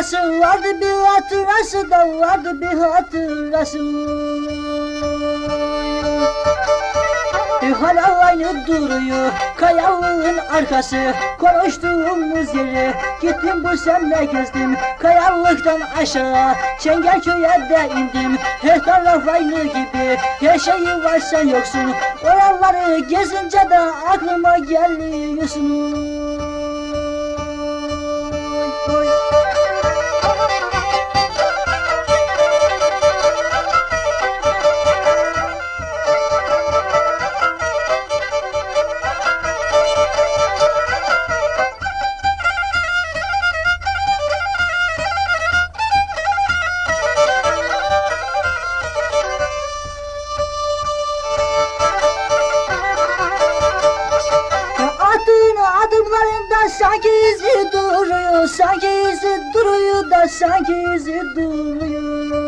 hatırası vardı, bir hatırası da vardı, bir hatırası. Hala aynı duruyor kayalığın arkası, konuştuğumuz yeri gittim bu senle gezdim. Kayalıktan aşağı Çengelköy'e de indim. Her taraf aynı gibi, her şeyi var sen yoksun. Oraları gezince de aklıma geliyorsun. Oy. Adımlarında sanki izi duruyor, sanki izi duruyor da sanki izi duruyor.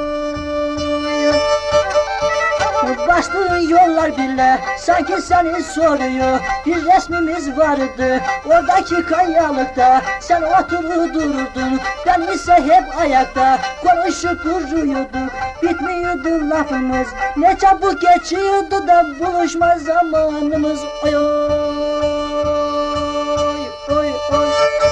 Bastığın yollar bile sanki seni soruyor. Bir resmimiz vardı oradaki kayalıkta, sen oturup dururdun, ben ise hep ayakta. Konuşup duruyorduk, bitmiyordu lafımız, ne çabuk geçiyordu da buluşma zamanımız. Oy oy oy.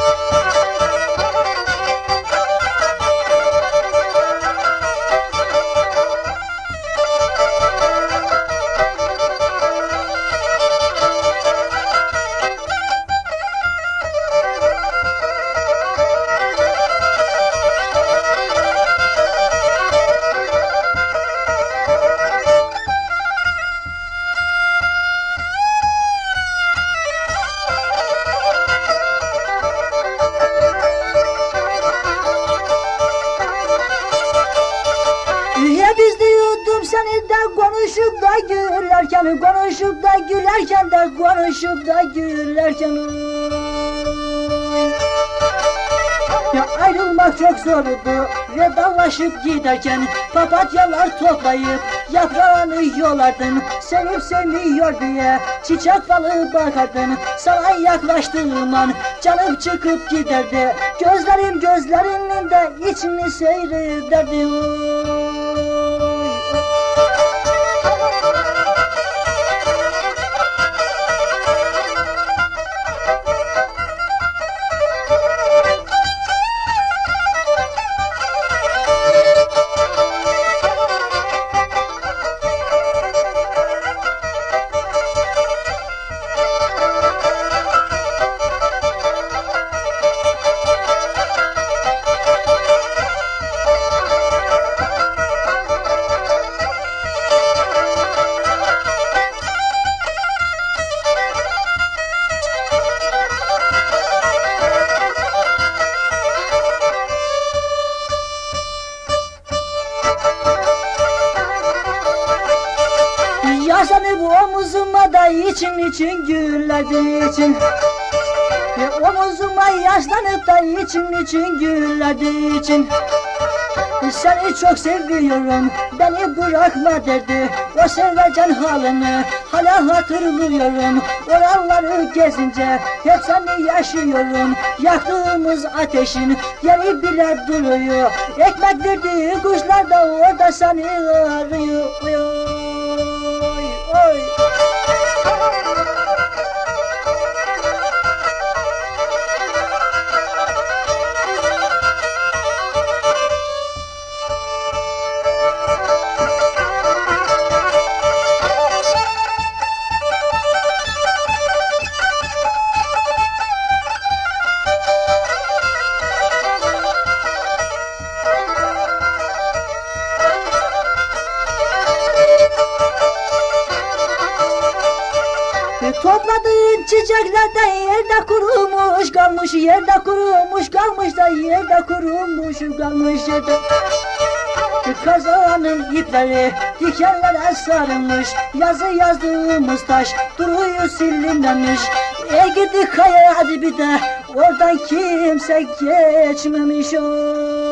Biz diyordum seni de konuşup da gülerken, konuşup da gülerken de konuşup da gülerken. Ya ayrılmak çok zordu vedalaşıp giderken, papatyalar toplayıp yaprağını yolardın. Sevip sevmiyor diye çiçek falı bakardın. Sana yaklaştığım an canım çıkıp giderdi. Gözlerim gözlerinin de içini seyrederdi. Yaşlanıp omuzuma da için güllerdi için. Omuzuma yaşlanıp da için güllerdi için. Seni çok seviyorum, beni bırakma derdi. O sevecen halini hala hatırlıyorum. Oraları gezince hep seni yaşıyorum. Yaktığımız ateşin yeri bile duruyor. Ekmek verdiği kuşlar da orada seni arıyor. Oy. Topladığın çiçeklerden yerde kurumuş kalmış, yerde kurumuş kalmış da yerde kurumuş kalmış yerde. Kazanın ipleri dikenlere sarılmış, yazı yazdığımız taş duruyor silinmemiş. Gidi kaya hadi bir de oradan kimse geçmemiş.